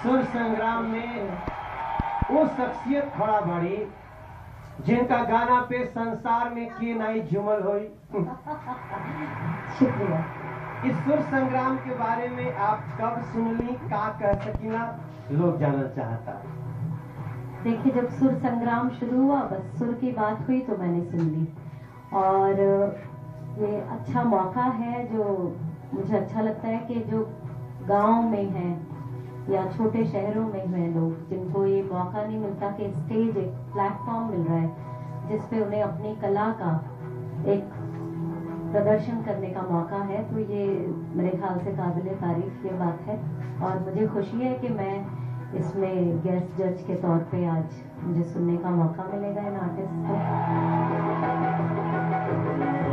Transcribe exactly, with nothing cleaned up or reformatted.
सुर संग्राम में वो शख्सियत खड़ा बड़ी जिनका गाना पे संसार में के नाई झुमल होई। शुक्रिया। इस सुर संग्राम के बारे में आप कब सुनली, का कह सकीला, लोग जानना चाहता। देखिए, जब सुर संग्राम शुरू हुआ, बस सुर की बात हुई तो मैंने सुन ली। और ये अच्छा मौका है, जो मुझे अच्छा लगता है कि जो गांव में हैं या छोटे शहरों में हैं लोग, जिनको ये मौका नहीं मिलता कि स्टेज, एक प्लेटफॉर्म मिल रहा है जिसपे उन्हें अपनी कला का एक प्रदर्शन करने का मौका है, तो ये मेरे ख्याल से काबिले तारीफ ये बात है। और मुझे खुशी है कि मैं इसमें गेस्ट जज के तौर पे आज मुझे सुनने का मौका मिलेगा इन आर्टिस्ट को।